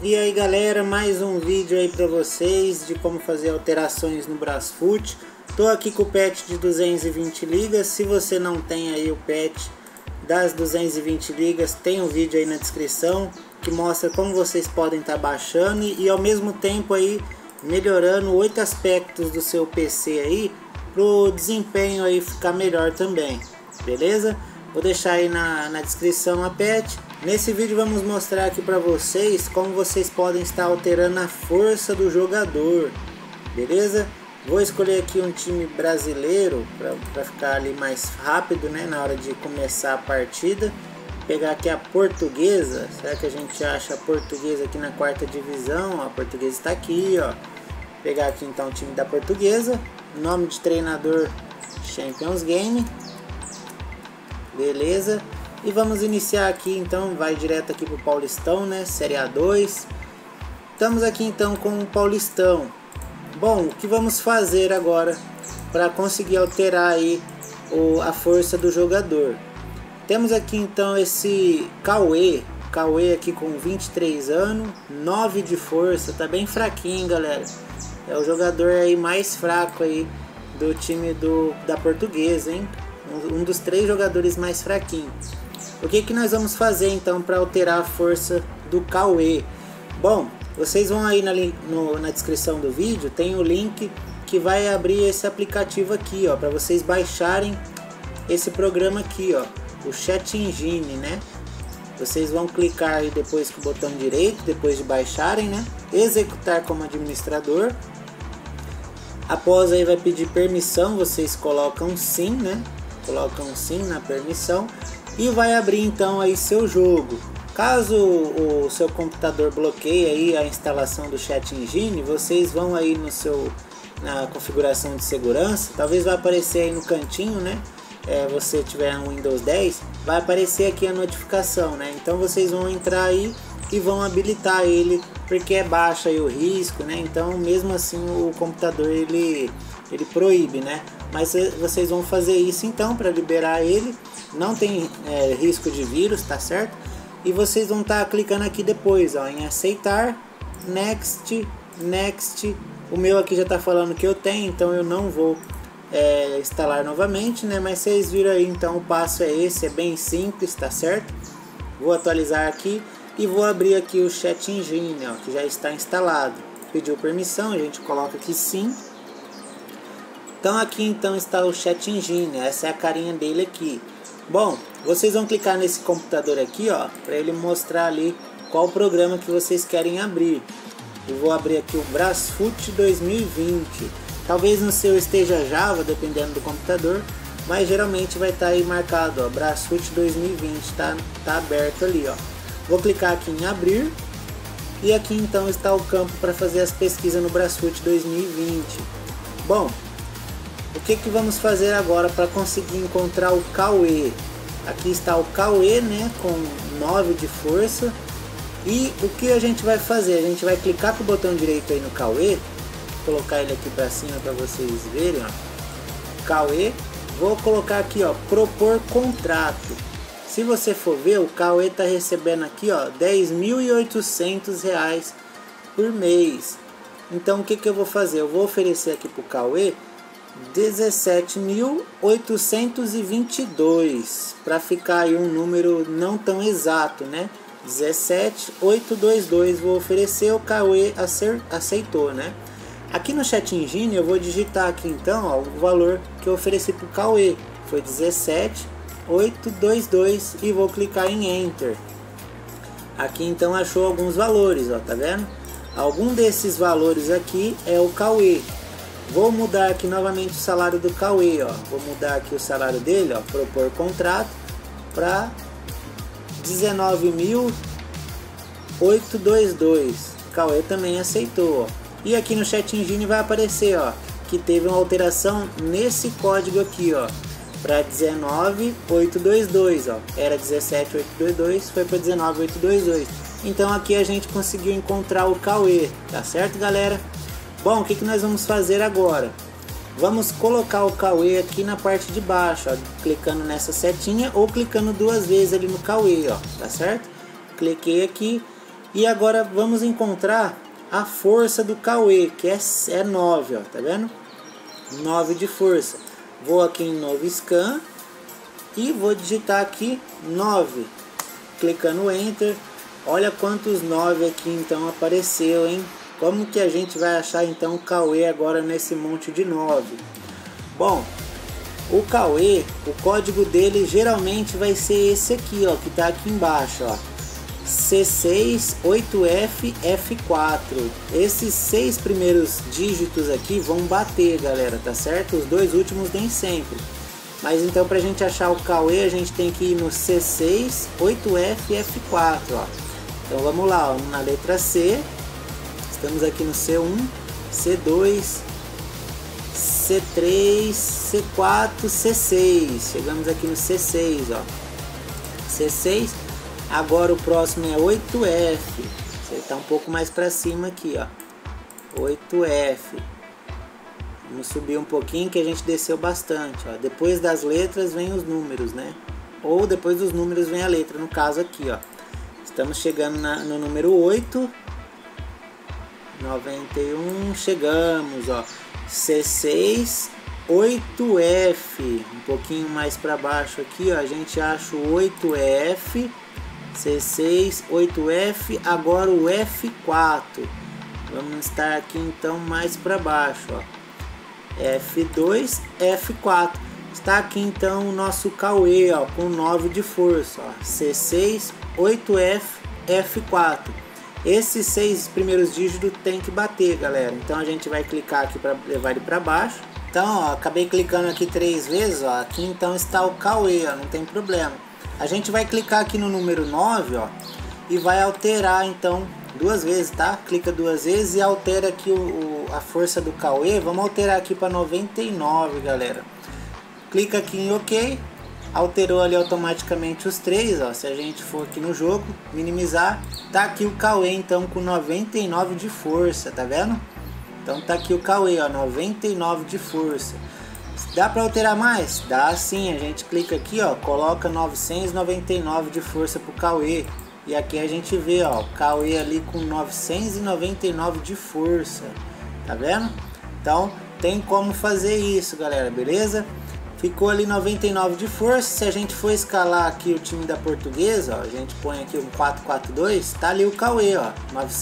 E aí galera, mais um vídeo aí pra vocês de como fazer alterações no Brasfoot. Tô aqui com o patch de 220 ligas. Se você não tem aí o patch das 220 ligas, tem um vídeo aí na descrição que mostra como vocês podem estar baixando e ao mesmo tempo aí melhorando 8 aspectos do seu PC aí pro desempenho aí ficar melhor também, beleza? Vou deixar aí na descrição a patch. Nesse vídeo vamos mostrar aqui para vocês como vocês podem estar alterando a força do jogador, beleza? Vou escolher aqui um time brasileiro para ficar ali mais rápido, né, na hora de começar a partida. Pegar aqui a Portuguesa. Será que a gente acha a Portuguesa aqui na 4ª divisão? A Portuguesa está aqui, ó. Pegar aqui então o time da Portuguesa. Nome de treinador Champions Game. Beleza. E vamos iniciar aqui então, vai direto aqui pro Paulistão, né, Série A2. Estamos aqui então com o Paulistão. Bom, o que vamos fazer agora para conseguir alterar aí a força do jogador? Temos aqui então esse Cauê aqui com 23 anos, 9 de força, tá bem fraquinho, galera. É o jogador aí mais fraco aí do time da Portuguesa, hein? Um dos 3 jogadores mais fraquinhos. O que nós vamos fazer então para alterar a força do Cauê? Bom, vocês vão aí na descrição do vídeo, tem o link que vai abrir esse aplicativo aqui, ó, para vocês baixarem esse programa aqui, ó, o Chat Engine, né? Vocês vão clicar aí depois com o botão direito, depois de baixarem, né? Executar como administrador. Após aí vai pedir permissão, vocês colocam sim, né? Colocam sim na permissão. E vai abrir então aí seu jogo. Caso o seu computador bloqueie aí a instalação do Chat Engine, vocês vão aí na configuração de segurança, talvez vai aparecer aí no cantinho, né? Você tiver um Windows 10, vai aparecer aqui a notificação, né? Então vocês vão entrar aí e vão habilitar ele, porque é baixo aí o risco, né? Então mesmo assim o computador ele proíbe, né? Mas vocês vão fazer isso então para liberar ele. Não tem risco de vírus, tá certo? E vocês vão estar clicando aqui depois, ó, em aceitar, next. O meu aqui já está falando que eu tenho, então eu não vou instalar novamente, né? Mas vocês viram aí, então o passo é esse, é bem simples, tá certo? Vou atualizar aqui e vou abrir aqui o Chat Engine, ó, que já está instalado. Pediu permissão, a gente coloca aqui sim. Então aqui então está o Chat Engine, essa é a carinha dele aqui. Bom, vocês vão clicar nesse computador aqui, ó, para ele mostrar ali qual programa que vocês querem abrir. Eu vou abrir aqui o Brasfoot 2020. Talvez no seu esteja Java, dependendo do computador, mas geralmente vai estar aí marcado, ó, Brasfoot 2020, tá aberto ali, ó. Vou clicar aqui em abrir e aqui então está o campo para fazer as pesquisas no Brasfoot 2020. Bom, o que vamos fazer agora para conseguir encontrar o Cauê? Aqui está o Cauê, né, com 9 de força. E o que a gente vai fazer? A gente vai clicar com o botão direito aí no Cauê, colocar ele aqui para cima para vocês verem, ó. Cauê, vou colocar aqui, ó, propor contrato. Se você for ver, o Cauê está recebendo aqui, ó, R$10.800 por mês. Então o que eu vou fazer? Eu vou oferecer aqui para o Cauê 17.822 para ficar aí um número não tão exato, né? 17.822 vou oferecer, o Cauê aceitou, né? Aqui no Chat Engine eu vou digitar aqui então, ó, o valor que eu ofereci para o Cauê foi 17.822 e vou clicar em Enter. Aqui então achou alguns valores, ó, tá vendo? Algum desses valores aqui é o Cauê. Vou mudar aqui novamente o salário do Cauê, ó. Vou mudar aqui o salário dele, ó, propor contrato para 19.822. Cauê também aceitou, ó. E aqui no Chat Engine vai aparecer, ó, que teve uma alteração nesse código aqui, ó, para 19.822, ó. Era 17.822, foi para 19.822. Então aqui a gente conseguiu encontrar o Cauê, tá certo, galera? Bom, o que nós vamos fazer agora? Vamos colocar o Cauê aqui na parte de baixo, ó, clicando nessa setinha ou clicando 2 vezes ali no Cauê, ó, tá certo? Cliquei aqui E agora vamos encontrar a força do Cauê, que é 9, ó, tá vendo? 9 de força. Vou aqui em novo scan e vou digitar aqui 9. Clicando Enter. Olha quantos 9 aqui então apareceu, hein? Como que a gente vai achar então o Cauê agora nesse monte de 9? Bom, o Cauê, o código dele geralmente vai ser esse aqui, ó, que tá aqui embaixo, ó. C6 8F F4. Esses 6 primeiros dígitos aqui vão bater, galera, tá certo? Os 2 últimos nem sempre. Mas então pra gente achar o Cauê, a gente tem que ir no C6 8F F4, ó. Então vamos lá, ó, na letra C. Estamos aqui no C1, C2, C3, C4, C6. Chegamos aqui no C6, ó. C6. Agora o próximo é 8F. Você tá um pouco mais para cima aqui, ó. 8F. Vamos subir um pouquinho que a gente desceu bastante, ó. Depois das letras vem os números, né? Ou depois dos números vem a letra, no caso aqui, ó. Estamos chegando no número 8. 91, chegamos, ó. C6, 8F. Um pouquinho mais para baixo aqui, ó, a gente acha o 8F. C6, 8F, agora o F4. Vamos estar aqui então mais para baixo, ó. F2, F4. Está aqui então o nosso Cauê, ó, com 9 de força, ó. C6, 8F, F4. Esses 6 primeiros dígitos tem que bater, galera. Então a gente vai clicar aqui para levar ele para baixo. Então, ó, acabei clicando aqui 3 vezes, ó. Aqui então está o Cauê, ó, não tem problema. A gente vai clicar aqui no número 9, ó, e vai alterar então 2 vezes, tá? Clica 2 vezes e altera aqui a força do Cauê. Vamos alterar aqui para 99, galera. Clica aqui em OK. Alterou ali automaticamente os 3, ó. Se a gente for aqui no jogo, minimizar, tá aqui o Cauê então com 99 de força, tá vendo? Então tá aqui o Cauê, ó, 99 de força. Dá para alterar mais? Dá sim, a gente clica aqui, ó, coloca 999 de força pro Cauê. E aqui a gente vê, ó, o Cauê ali com 999 de força, tá vendo? Então tem como fazer isso, galera, beleza? Ficou ali 99 de força. Se a gente for escalar aqui o time da Portuguesa, ó, a gente põe aqui um 4-4-2, tá ali o Cauê, ó,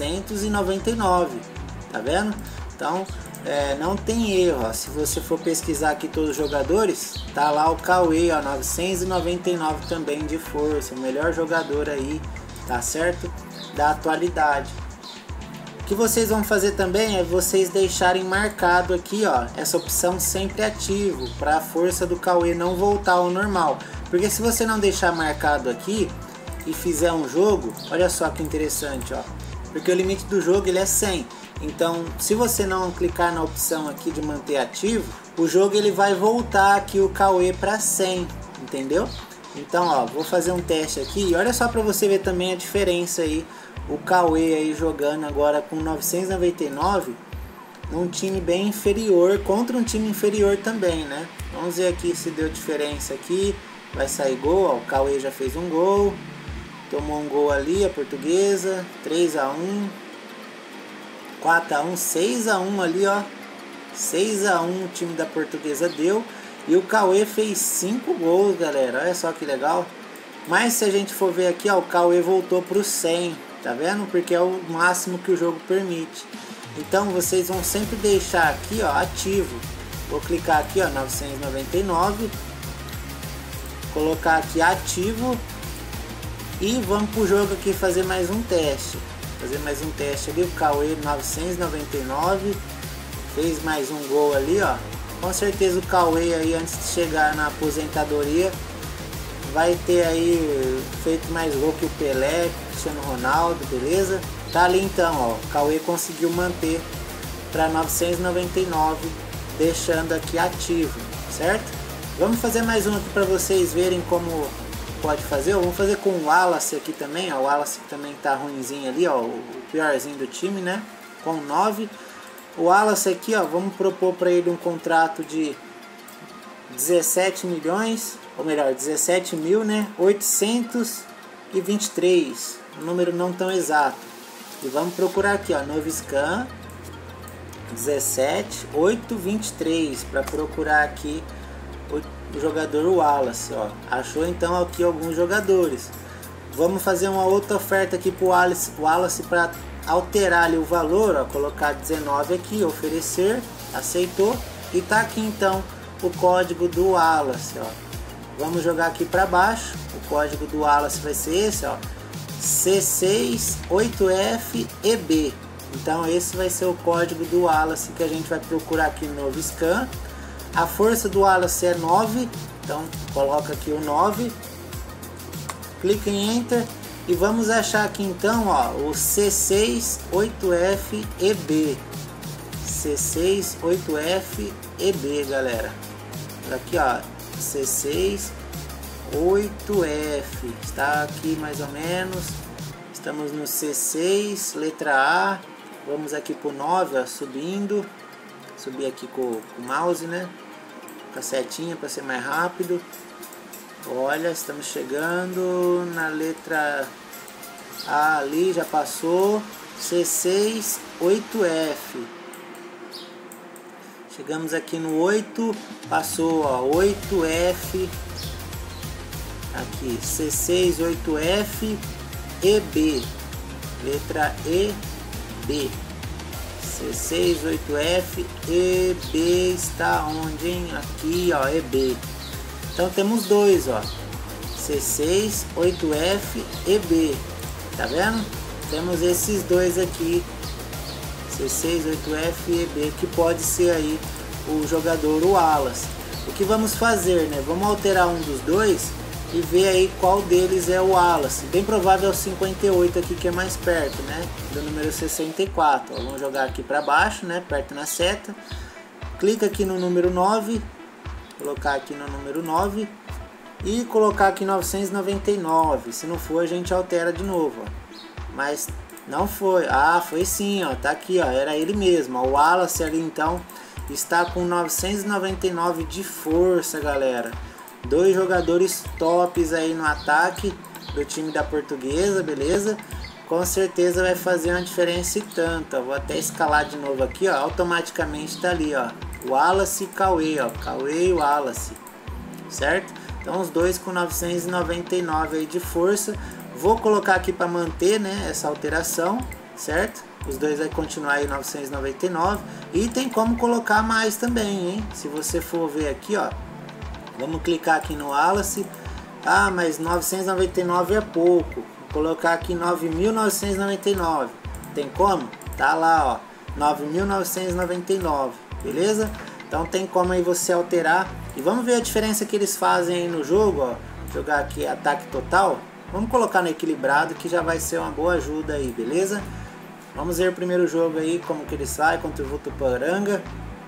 999, tá vendo? Então não tem erro, ó. Se você for pesquisar aqui todos os jogadores, tá lá o Cauê, ó, 999 também de força, o melhor jogador aí, tá certo? Da atualidade. O que vocês vão fazer também é vocês deixarem marcado aqui, ó, essa opção sempre ativo, para a força do Cauê não voltar ao normal. Porque se você não deixar marcado aqui e fizer um jogo, olha só que interessante, ó, porque o limite do jogo ele é 100. Então, se você não clicar na opção aqui de manter ativo, o jogo ele vai voltar aqui o Cauê para 100, entendeu? Então, ó, vou fazer um teste aqui e olha só para você ver também a diferença aí. O Cauê aí jogando agora com 999 num time bem inferior contra um time inferior também, né? Vamos ver aqui se deu diferença aqui. Vai sair gol, ó, o Cauê já fez um gol. Tomou um gol ali, a Portuguesa. 3-1, 4-1, 6-1 ali, ó. 6-1 o time da Portuguesa deu. E o Cauê fez 5 gols, galera. Olha só que legal. Mas se a gente for ver aqui, ó, o Cauê voltou para o 100. Tá vendo? Porque é o máximo que o jogo permite. Então vocês vão sempre deixar aqui, ó, ativo. Vou clicar aqui, ó, 999. Colocar aqui ativo. E vamos pro jogo aqui fazer mais um teste. Fazer mais um teste ali. O Cauê 999. Fez mais um gol ali, ó. Com certeza o Cauê aí, antes de chegar na aposentadoria, vai ter aí feito mais gol que o Pelé, Cristiano Ronaldo, beleza? Tá ali então, ó, o Cauê conseguiu manter para 999, deixando aqui ativo, certo? Vamos fazer mais um aqui para vocês verem como pode fazer. Vamos fazer com o Wallace aqui também, ó, o Wallace também tá ruinzinho ali, ó, o piorzinho do time, né? Com 9. O Wallace aqui, ó, vamos propor para ele um contrato de 17 milhões, ou melhor, 17 mil, né? 823, um número não tão exato. E vamos procurar aqui, ó, Noviscan 17823 para procurar aqui o jogador Wallace, ó. Achou então aqui alguns jogadores. Vamos fazer uma outra oferta aqui para o Wallace para alterar ali o valor, ó, colocar 19 aqui, oferecer, aceitou, e tá aqui então o código do Wallace, ó. Vamos jogar aqui para baixo. O código do Wallace vai ser esse, ó, C68FEB. Então esse vai ser o código do Wallace que a gente vai procurar aqui no Noviscan. A força do Wallace é 9, então coloca aqui o 9, clica em Enter e vamos achar aqui então, ó, o C68FEB. C68FEB, galera. Aqui, ó, C68F, está aqui mais ou menos. Estamos no C6, letra A. Vamos aqui pro 9, ó, subindo. Subir aqui com o mouse, né? Com a setinha para ser mais rápido. Olha, estamos chegando na letra A ali, já passou. C6, 8F. Chegamos aqui no 8, passou, ó, 8F. Aqui, C6, 8F, EB. Letra EB. C6, 8F, EB está onde, hein? Aqui, ó, EB. Então temos dois, ó, C6, 8F, EB. Tá vendo? Temos esses dois aqui, C6, 8F e EB, que pode ser aí o jogador Wallace. O que vamos fazer, né? Vamos alterar um dos dois e ver aí qual deles é o Wallace. Bem provável é o 58 aqui, que é mais perto, né? Do número 64. Ó, vamos jogar aqui para baixo, né? Perto na seta. Clica aqui no número 9. Colocar aqui no número 9. E colocar aqui 999. Se não for, a gente altera de novo, ó. Mas não foi. Ah, foi sim, ó. Tá aqui, ó. Era ele mesmo. O Wallace ali, então, está com 999 de força, galera. Dois jogadores tops aí no ataque do time da Portuguesa, beleza? Com certeza vai fazer uma diferença e tanto, ó. Vou até escalar de novo aqui, ó. Automaticamente tá ali, ó. Wallace e Cauê, ó. Cauê e Wallace, certo? Então os dois com 999 aí de força. Vou colocar aqui para manter, né, essa alteração, certo? Os dois vai continuar aí 999. E tem como colocar mais também, hein? Se você for ver aqui, ó. Vamos clicar aqui no Wallace. Ah, mas 999 é pouco. Vou colocar aqui 9.999. Tem como? Tá lá, ó. 9.999. Beleza? Então tem como aí você alterar. E vamos ver a diferença que eles fazem aí no jogo, ó. Jogar aqui ataque total. Vamos colocar no equilibrado, que já vai ser uma boa ajuda aí, beleza? Vamos ver o primeiro jogo aí, como que ele sai contra o Votuporanga.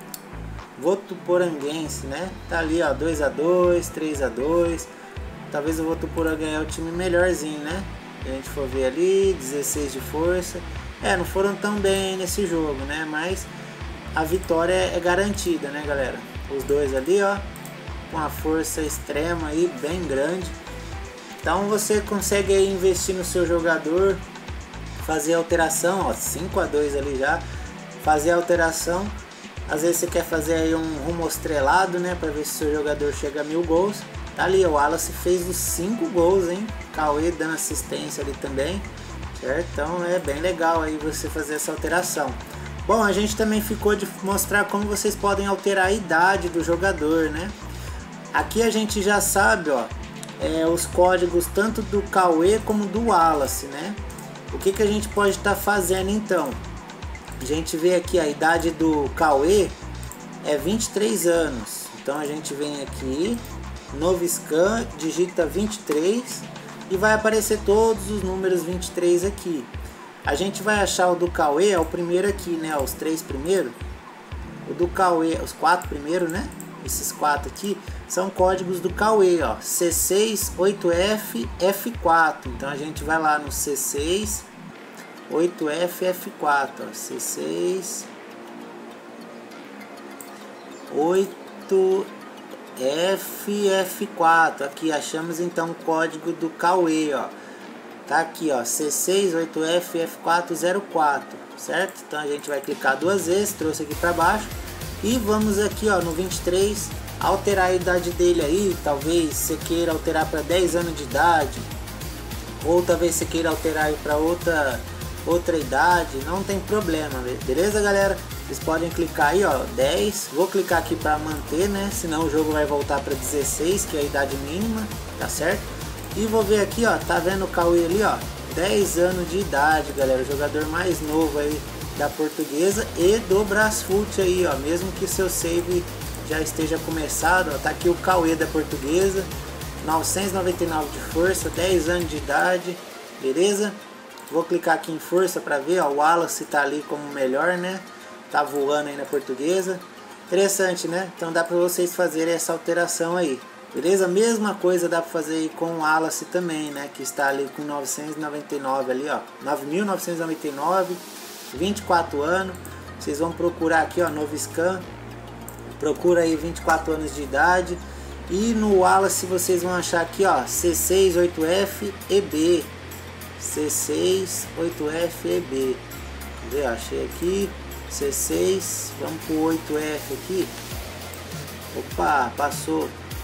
Votuporanguense, né? Tá ali, ó, 2-2, 3-2. Talvez o Votuporanga é o time melhorzinho, né? Se a gente for ver ali, 16 de força. É, não foram tão bem nesse jogo, né? Mas a vitória é garantida, né, galera? Os dois ali, ó, com a força extrema aí, bem grande. Então você consegue aí investir no seu jogador, fazer alteração, ó, 5-2 ali já, fazer alteração. Às vezes você quer fazer aí um rumo estrelado, né, para ver se seu jogador chega a 1000 gols. Tá ali, o Wallace fez os 5 gols, hein, Cauê dando assistência ali também, certo? Então é bem legal aí você fazer essa alteração. Bom, a gente também ficou de mostrar como vocês podem alterar a idade do jogador, né? Aqui a gente já sabe, ó, os códigos tanto do Cauê como do Wallace, né? O que que a gente pode estar fazendo então? A gente vê aqui a idade do Cauê é 23 anos. Então a gente vem aqui, Noviscan, digita 23 e vai aparecer todos os números 23 aqui. A gente vai achar o do Cauê, é o primeiro aqui, né? Os 3 primeiros. O do Cauê, os 4 primeiros, né? Esses 4 aqui são códigos do Cauê, ó. C6, 8F, F4. Então a gente vai lá no C6, 8F, F4. Ó. C6, 8F, F4. Aqui achamos então o código do Cauê, ó. Tá aqui, ó, C6, 8F, F4, 04, certo? Então a gente vai clicar duas vezes, trouxe aqui para baixo. E vamos aqui, ó, no 23, alterar a idade dele aí. Talvez você queira alterar para 10 anos de idade, ou talvez você queira alterar para outra idade, não tem problema, beleza, galera? Vocês podem clicar aí, ó, 10, vou clicar aqui para manter, né? Senão o jogo vai voltar para 16, que é a idade mínima, tá certo? E vou ver aqui, ó, tá vendo o Cauê ali, ó, 10 anos de idade, galera, o jogador mais novo aí da Portuguesa e do Brasfoot aí, ó, mesmo que seu save já esteja começado, ó, tá aqui o Cauê da Portuguesa, 999 de força, 10 anos de idade, beleza? Vou clicar aqui em força para ver, ó, o Wallace tá ali como melhor, né? Tá voando aí na Portuguesa. Interessante, né? Então dá para vocês fazerem essa alteração aí. Beleza? Mesma coisa dá para fazer aí com o Wallace também, né? Que está ali com 999 ali, ó. 9.999, 24 anos. Vocês vão procurar aqui, ó, novo scan. Procura aí 24 anos de idade. E no Wallace vocês vão achar aqui, ó, C6, 8F, EB. C6, 8F, EB. Vamos ver, achei aqui. C6, vamos pro 8F aqui. Opa, passou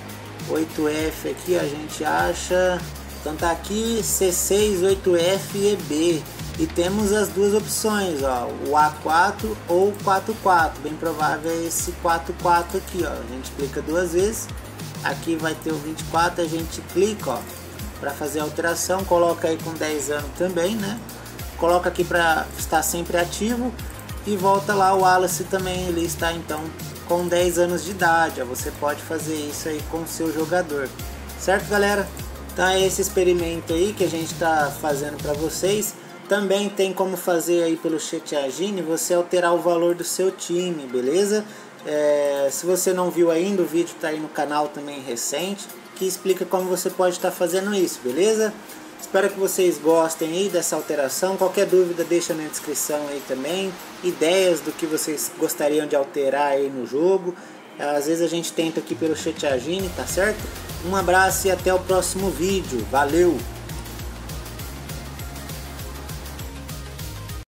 8F aqui, a gente acha. Então tá aqui C6, 8F e EB. E temos as duas opções, ó, o A4 ou o 44. Bem provável é esse 44 aqui, ó. A gente clica duas vezes. Aqui vai ter o 24, a gente clica, ó, para fazer a alteração. Coloca aí com 10 anos também, né? Coloca aqui para estar sempre ativo. E volta lá, o Wallace também, ele está então com 10 anos de idade, ó. Você pode fazer isso aí com o seu jogador, certo, galera? Então é esse experimento aí que a gente está fazendo para vocês. Também tem como fazer aí pelo Chat você alterar o valor do seu time, beleza? Se você não viu ainda, o vídeo está aí no canal também recente, que explica como você pode estar fazendo isso, beleza? Espero que vocês gostem aí dessa alteração. Qualquer dúvida deixa na descrição aí também. Ideias do que vocês gostariam de alterar aí no jogo. Às vezes a gente tenta aqui pelo Chat, tá certo? Um abraço e até o próximo vídeo. Valeu!